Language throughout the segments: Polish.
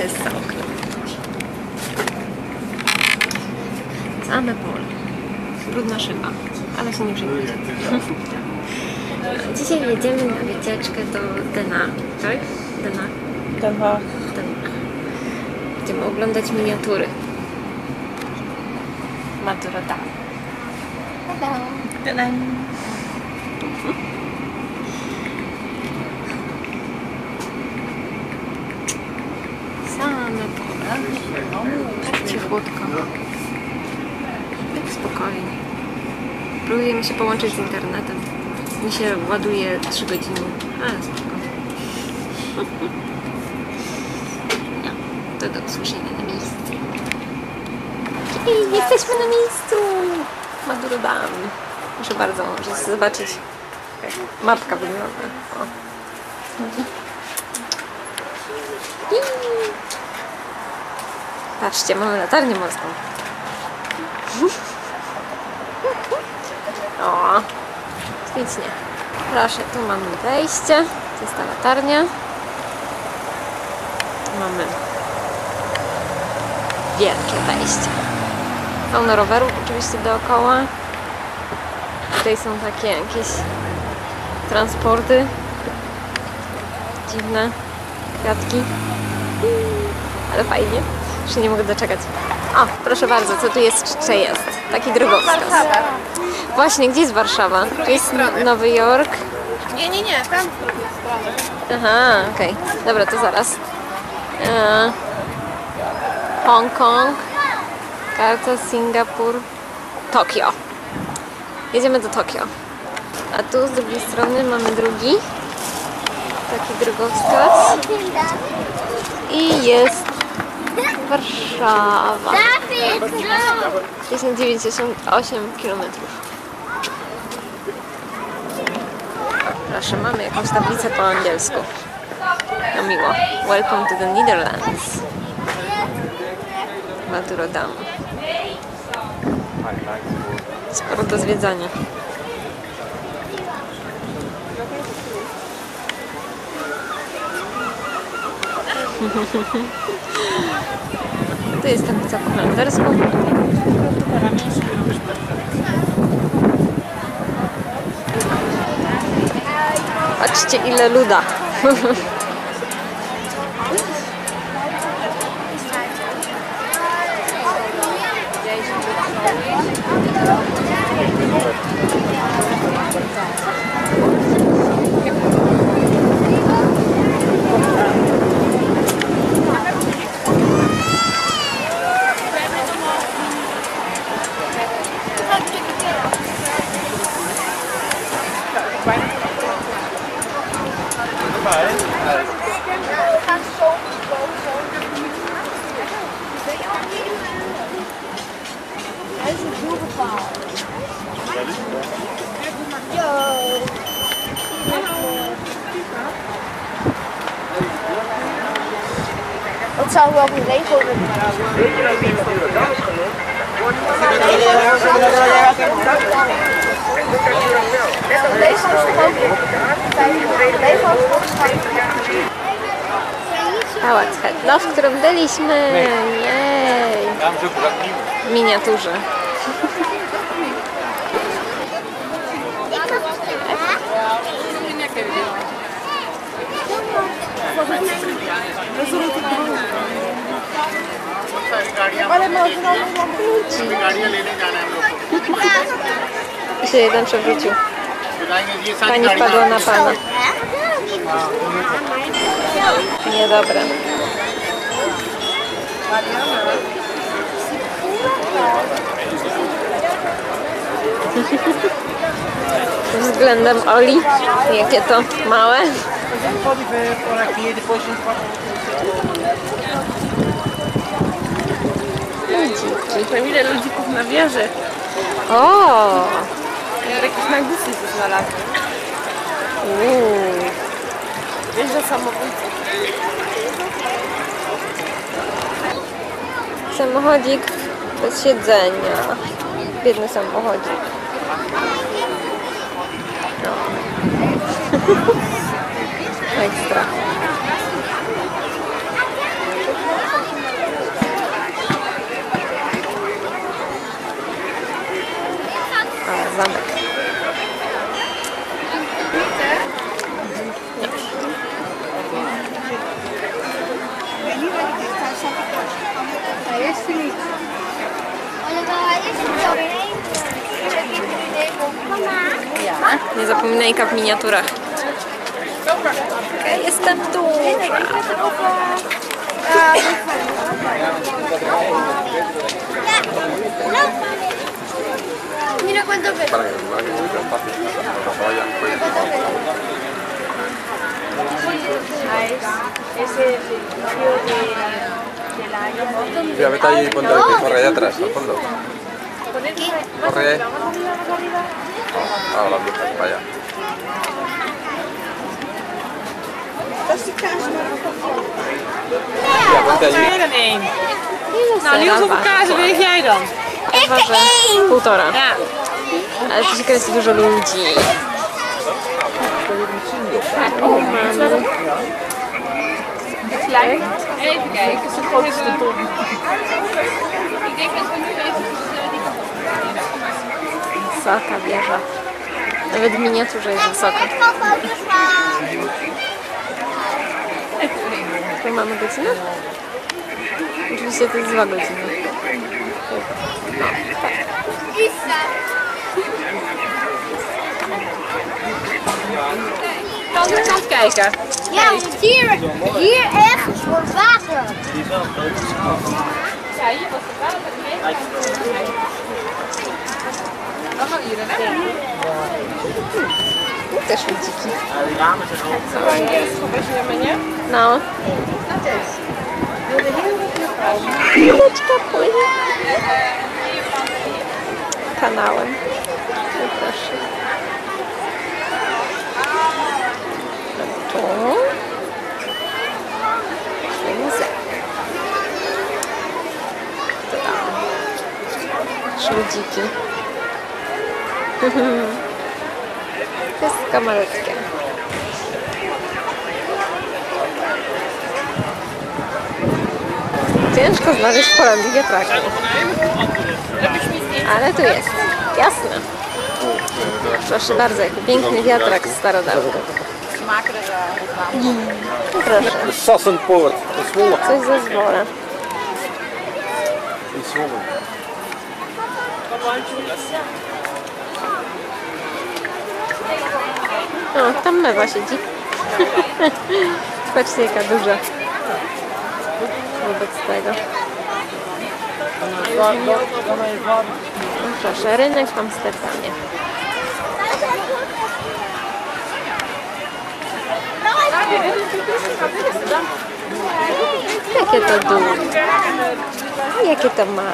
jest za oknem. Same pole. Brudna szyba, ale się nie przejmujcie. Dzisiaj jedziemy na wycieczkę do Dena, tak? Dena. Będziemy oglądać miniatury. Maduro da. Hello. Same pole. Tak cichutko. Tak spokojnie. Próbujemy się połączyć z internetem. Mi się ładuje 3 godziny. Ale spoko. To do usłyszenia na miejscu. I jesteśmy na miejscu! Maduro Dam. Proszę bardzo, możecie zobaczyć, jak mapka wygląda. O. Patrzcie, mamy latarnię morską. O, ślicznie. Proszę, tu mamy wejście. To jest ta latarnia. Tu mamy wielkie wejście. Pełno rowerów oczywiście dookoła. Tutaj są takie jakieś transporty. Dziwne kwiatki. Ale fajnie. Już się nie mogę doczekać. O, proszę bardzo, co tu jeszcze jest? Taki drogowskaz. Właśnie, gdzie jest Warszawa? Tu jest Nowy Jork. Nie, tam z drugiej strony. Aha, okej. Dobra, to zaraz. Hongkong, Jakarta, Singapur, Tokio. Jedziemy do Tokio. A tu z drugiej strony mamy drugi. Taki drogowskaz. I jest Warszawa. 1098 km. Proszę, mamy jakąś tablicę po angielsku. No miło. Welcome to the Netherlands. Maduro Dam. Sporo do zwiedzania. Tu jest tablica po holendersku. Patrzcie, ile luda. Wat zou wel een Lego Pałac Hetla, w którym byliśmy. Jej! W miniaturze. Ale można I się jeden przewrócił. Pani wpadła na pana. Niedobre. Względem Oli, jakie to małe. Ludziki. Ile ludzików na wieży. O! Jakieś nagusy się znalazły. Wieża samobójców. Samochodzik bez siedzenia. Biedny samochodzik. No. Ekstra. Nie zapominajka w miniaturach. Okej, jestem duża. Mira cuánto ves. Mira, vete ahí y ponte el que corre allá atrás, al fondo. Corre. Ahora para allá. Ja, ponte allí. Meer dan één. Ile Nou, Niels, hoeveel sera kazen weeg jij dan? Waży półtora. Ja. Ale tu się kręci dużo ludzi. Even kijken, is de grootste ton. Wysoka wieża. Nawet w miniaturze jest wysoka. Tu mamy godzinę? Oczywiście to jest 2 godziny. Kan de kant kijken. Ja, hier ergens wordt water. Ja, hier was het water. Dan gaan hier, hè? Też ludziki. Weźmiemy, nie? No. Chwileczka płynie. Kanałem. No proszę. Tu. Śledzę. To tam. Śludziki. Wszystko malutkie. Ciężko znaleźć w Holandii wiatraki. Ale tu jest. Jasne. Proszę bardzo, jaki piękny wiatrak starodawny. Proszę. Sassenpoort, in Zwolle. Coś ze Zwola. In Zwolle. O, tam mewa siedzi. Patrzcie, jaka duża. Wobec tego. No, proszę, rynek w Amsterdamie. Jakie to duże. A jakie to małe.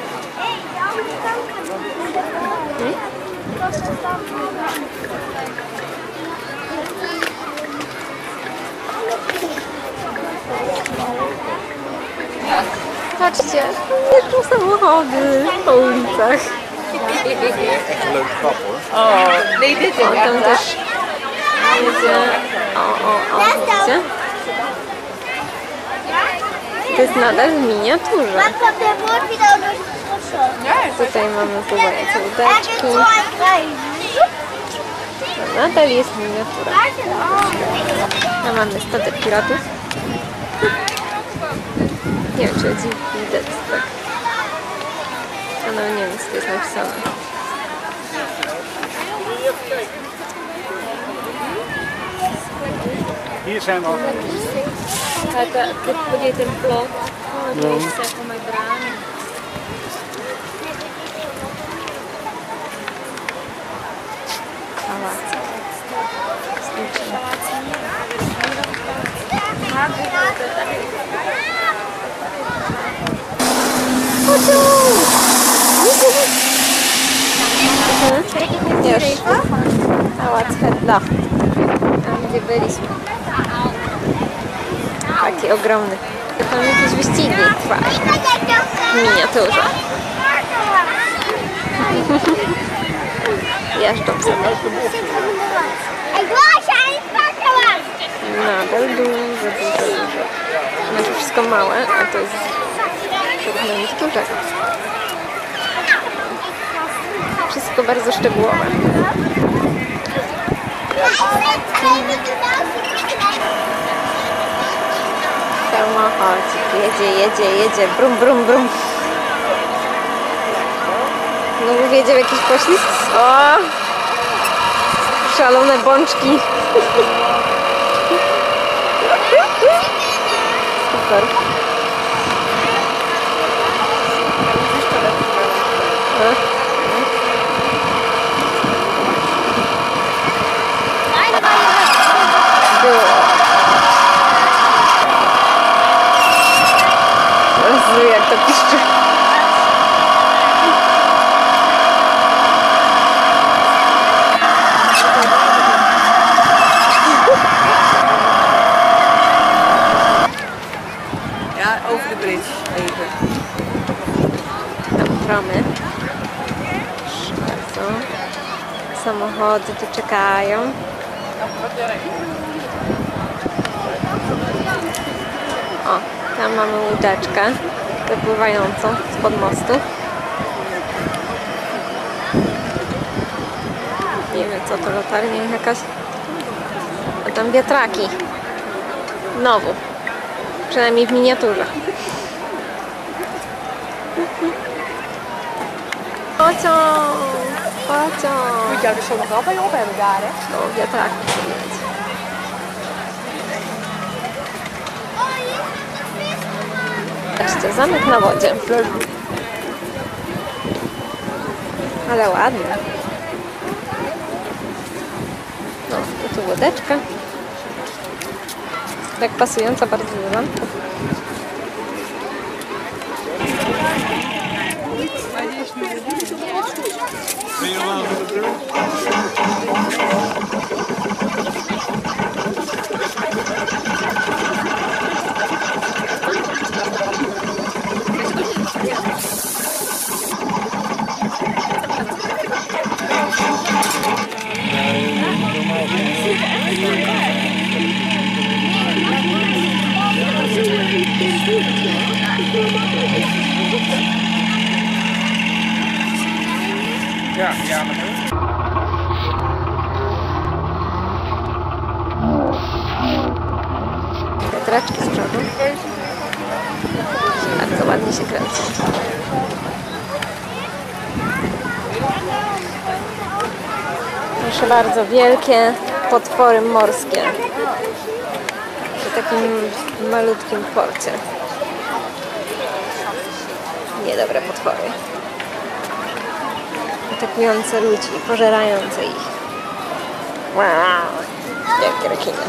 Patrzcie, jeżdżą samochody po ulicach. Leuk grap hoor. Oh, nee, dit is O, tam też jedzie. O, widzicie? To jest nadal w miniaturze. Papa, der wordt wieder durch Tutaj mamy pływające łódeczki. het Nadal jest miniatura. A mamy statek piratów. Nie wiem, czy widać tak. A no nie wiem, co to jest napisane. Hier zijn we al. Kijk, podje ten blok. O, to jest jako nagrane. Pałac. Już. Pałac Hedla. Tam gdzie byliśmy. Taki ogromny. Tam jakieś wyścigi trwają w miniaturze. Jeżdżą sobie. Nadal dużo. Znaczy wszystko małe, a to jest porównanie do dużego. Wszystko bardzo szczegółowe. Samochodzik jedzie, brum, brum, brum. No wiedział jakiś poślizg. O! Szalone bączki. Super. Było. Jezu, jak to piszczy. Ja, over de bridge even. Tam promy. Proszę bardzo. Samochody tu czekają. O, tam mamy łódeczkę wypływającą spod mostu. Nie wiem co to, latarnia jakaś. A tam wiatraki. Znowu. Przynajmniej w miniaturze. Pociąg! Pociąg! Moet jou er zo nog wel bij op hebben daar, hè? O, wiatraki widać. Patrzcie, zamek na wodzie. Ale ładny. No, i tu łódeczka. Tak pasująca bardzo do zamku. Ja, ja, maar Wiatraczki z przodu. Bardzo ładnie się kręcą. Proszę bardzo, wielkie potwory morskie. W takim malutkim porcie. Niedobre potwory. Atakujące ludzi, pożerające ich. Wow, jakie rekiny.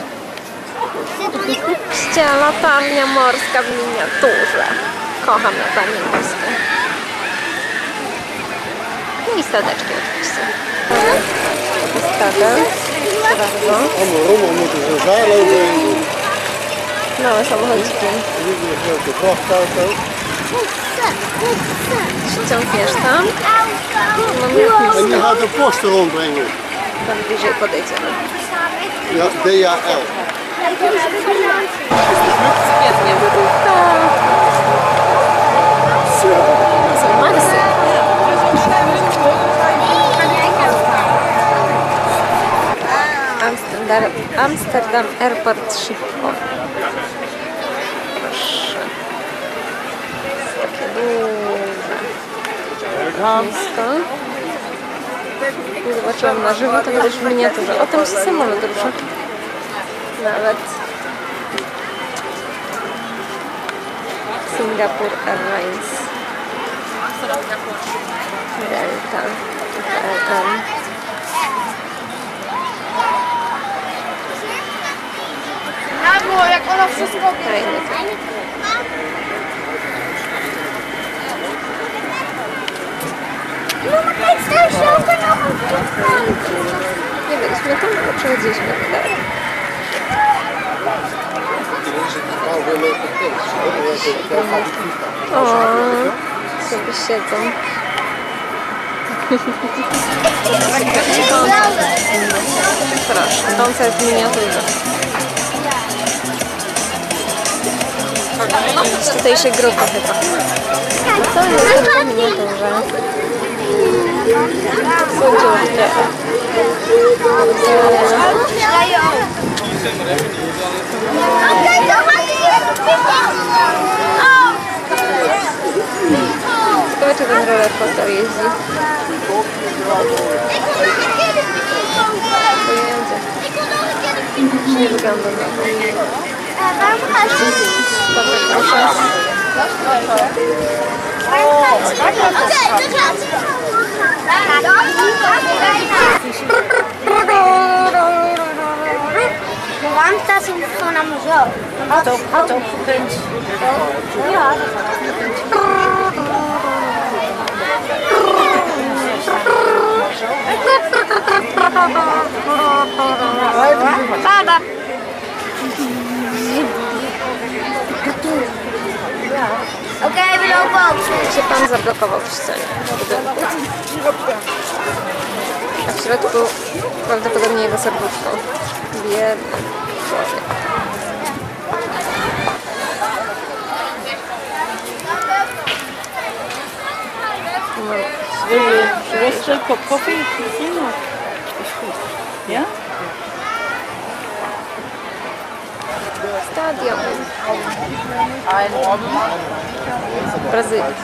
Latarnia morska w miniaturze. Kocham latarnie morskie. No i stateczki oczywiście. Postawę. Proszę bardzo. Allemaal rommel moeten ze zeil overheen doen. Małe samochodziki. Dit is een grote vrachtauto. Ściągniesz tam. Mam En die jak gaat de post rondbrengen. tam bliżej podejdziemy. Ja, DHL. Świetnie by było. To są Marsy. Amsterdam Airport Schiphol. Proszę. Takie duże. Blisko. Nie zobaczyłam na żywo, to widać w miniaturze. O, tam się samolot rusza. Nawet. Singapore Airlines. Delta. KLM. Mamo, jak ona wszystko Fajne to. Mama, kijk, daar is ook nog een Nie byliśmy tam, tylko przechodziliśmy dalej. O, sobie siedzą. Proszę, koncert w miniaturze. Z tutejszej grupy chyba. To jest w miniaturze. Słodziutkie. Kijk, dan gaat hij in de Ciekawe, czy ten roller coaster jeździ. Pojedzie. Nie wygląda na to. Waarom gaan ze Dobra, proszę. Oké, dus laten waarom staat ze gewoon allemaal zo? Had ook gekund. Ja, Pada! Oké, we lopen ook. Się pan zablokował w ścianie. A w środku prawdopodobnie jego serduszko. Biedny człowiek. Rustig kop koffie. Is goed. Ja? Stadion. W Brazylii.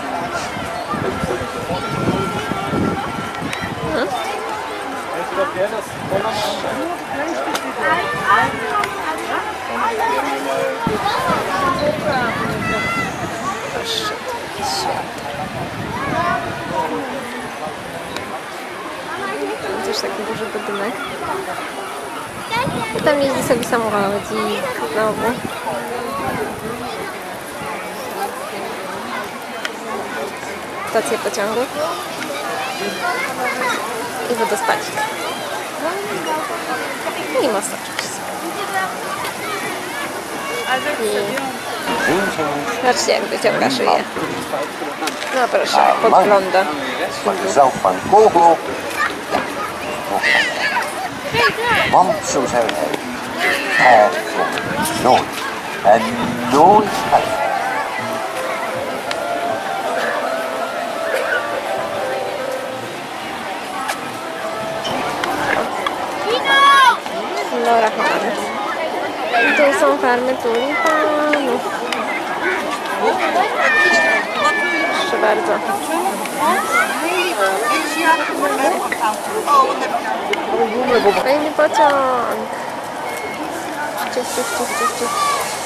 Też taki duży budynek. I tam jeździ sobie samochodzik znowu. Stacja pociągów. I wodospadzik. I most oczywiście. I zobaczcie, jak wyciąga szyję. No proszę, podgląda. Zelf van Kogel. Want zo zijn wij. Nooit. En nooit. Flora Holland. I tu są farmy tulipanów. Proszę bardzo. Fajny pociąg. Ciuch, ciuch, ciuch, ciuch, ciuch.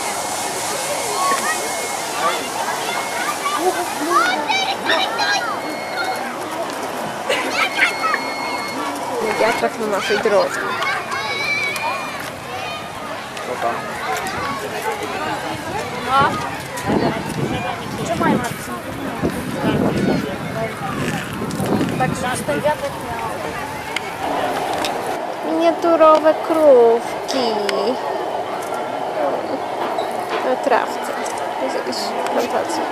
Wiatrak na naszej drodze. Miniaturowe krówki na trawce. To jest jakaś plantacja.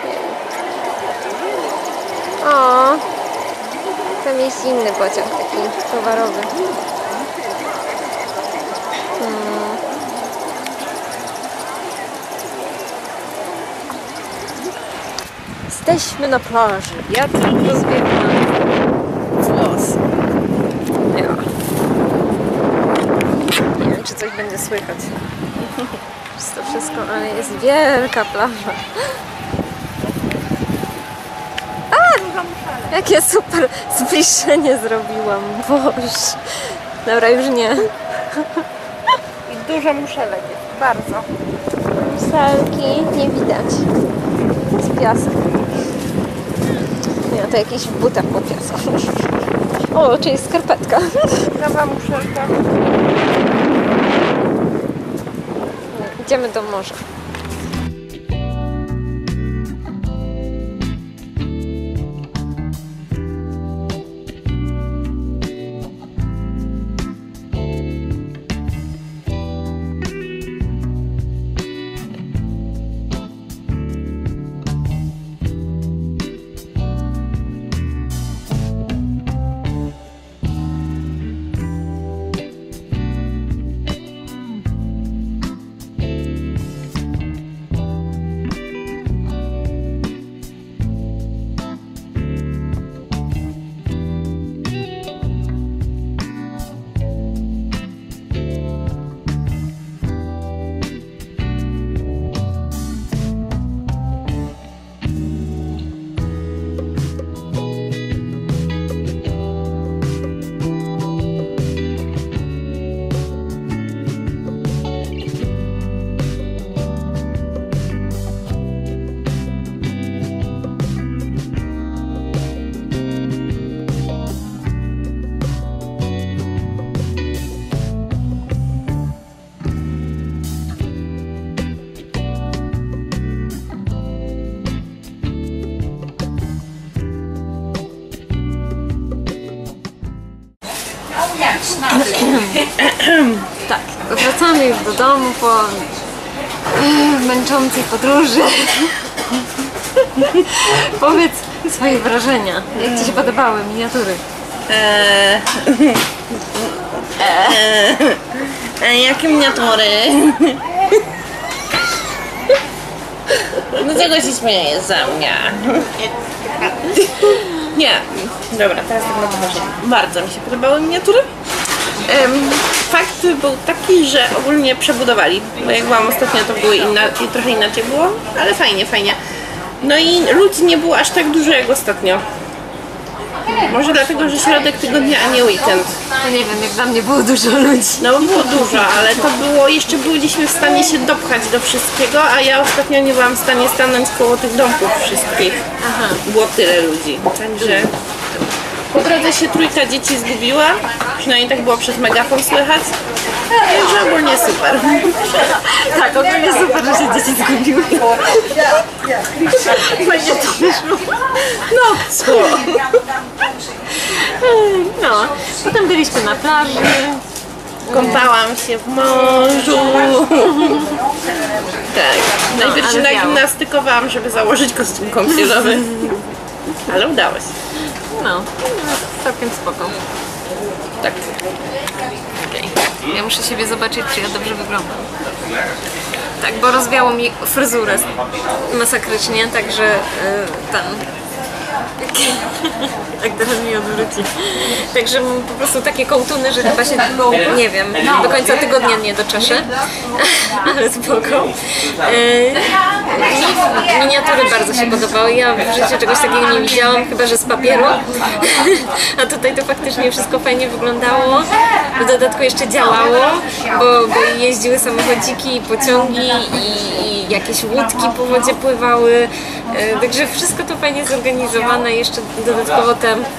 O, tam jest inny pociąg, taki towarowy. Jesteśmy na plaży. Wiatr rozwiewa włosy. Ja. Nie wiem, czy coś będzie słychać. Przez to wszystko, ale jest wielka plaża. A! Jakie super zbliżenie zrobiłam. Boże. Dobra, już nie. I dużo muszelek jest. Bardzo. Salki nie widać. Jest piasek. Nie, to jakiś w butach po piasku. O, czyli skarpetka. Nowa muszelka. Idziemy do morza. Tak, wracamy już do domu po męczącej podróży. Powiedz swoje wrażenia. Jak Ci się podobały miniatury? Jakie miniatury? No czego się śmiejesz ze mnie? Nie, dobra, teraz tak na poważnie. Bardzo mi się podobały miniatury. Fakt był taki, że ogólnie przebudowali, bo jak byłam ostatnio, to były trochę inaczej było, ale fajnie, fajnie. No i ludzi nie było aż tak dużo jak ostatnio. Może dlatego, że środek tygodnia, a nie weekend. No nie wiem, jak dla mnie było dużo ludzi. No było dużo, ale to było, jeszcze byliśmy w stanie się dopchać do wszystkiego, a ja ostatnio nie byłam w stanie stanąć koło tych domków wszystkich. Aha. Było tyle ludzi, także po drodze się trójka dzieci zgubiła, przynajmniej tak było przez megafon słychać, także ogólnie super. Tak, ogólnie super, że się dzieci zgubiły. Fajnie to wyszło. No co? No, potem byliśmy na plaży. Kąpałam się w morzu. Tak, najpierw się ale biało. nagimnastykowałam, żeby założyć kostium kąpielowy, ale udało się. No, całkiem spoko. Tak. Ja muszę siebie zobaczyć, czy ja dobrze wyglądam. Tak, bo rozwiało mi fryzurę masakrycznie, także ten... Tak teraz mi odwróci. Także mam po prostu takie kołtuny, że chyba się, nie wiem, do końca tygodnia nie doczeszę. Ale spoko. Miniatury bardzo się podobały. Ja w życiu czegoś takiego nie widziałam, chyba że z papieru. A tutaj to faktycznie wszystko fajnie wyglądało. W dodatku jeszcze działało, bo jeździły samochodziki i pociągi i jakieś łódki po wodzie pływały. Także wszystko to fajnie zorganizowane. Jeszcze dodatkowo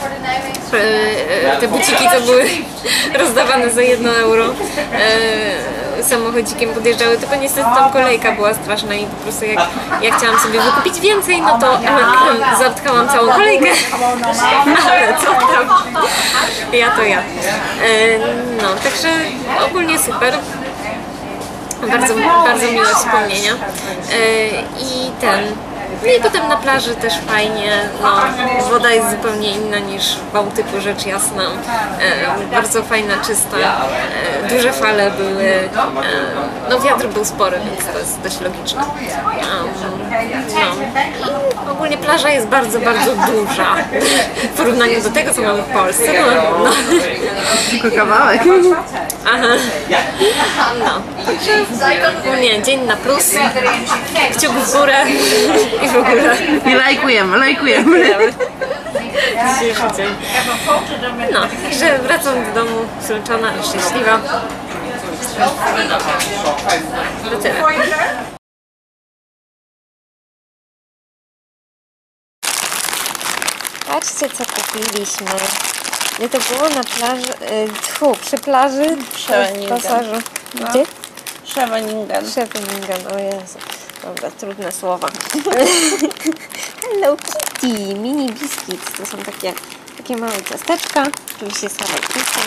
te buciki, co były rozdawane za 1 euro, samochodzikiem podjeżdżały, tylko niestety tam kolejka była straszna i po prostu jak chciałam sobie wykupić więcej, no to zatkałam całą kolejkę. Ale co tam? Ja to ja. No, także ogólnie super. Bardzo, bardzo miłe wspomnienia. I no i potem na plaży też fajnie, no, woda jest zupełnie inna niż w Bałtyku, rzecz jasna. Bardzo fajna, czysta, duże fale były, no wiatr był spory, więc to jest dość logiczne. No. I ogólnie plaża jest bardzo, bardzo duża w porównaniu do tego, co mamy w Polsce. No. Tylko kawałek. Aha. No, nie, dzień na plus, kciuk w górę i w ogóle. I lajkujemy. Dzisiejszy dzień. No, także wracam do domu zmęczona i szczęśliwa. To tyle. Patrzcie, co kupiliśmy. Gdzie to było? Na plaży, przy plaży, w pasażu. Gdzie? Scheveningen. Scheveningen, o Jezu. Dobra, trudne słowa. Hello Kitty, mini biskit. To są takie małe ciasteczka. Oczywiście z Hello Kitty.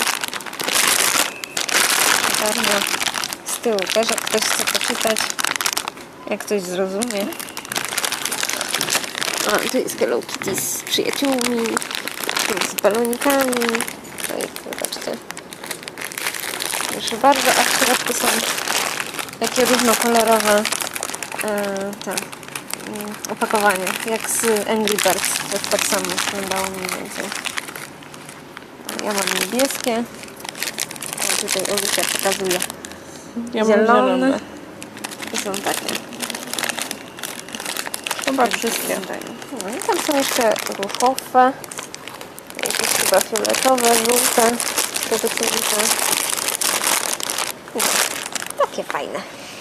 Bardzo. Z tyłu też, jak ktoś chce poczytać, jak ktoś zrozumie. A, tu jest Hello Kitty z przyjaciółmi, tu z balonikami. Oj, zobaczcie. Proszę bardzo, a w środku są takie różnokolorowe opakowanie, jak z Angry Birds, to tak samo wyglądało mniej więcej. Ja mam niebieskie, a tutaj Olusia pokazuje zielone. To są takie. Chyba wszystkie. No i tam są jeszcze różowe, jakieś chyba fioletowe, żółte, tego co widzę. No, takie fajne.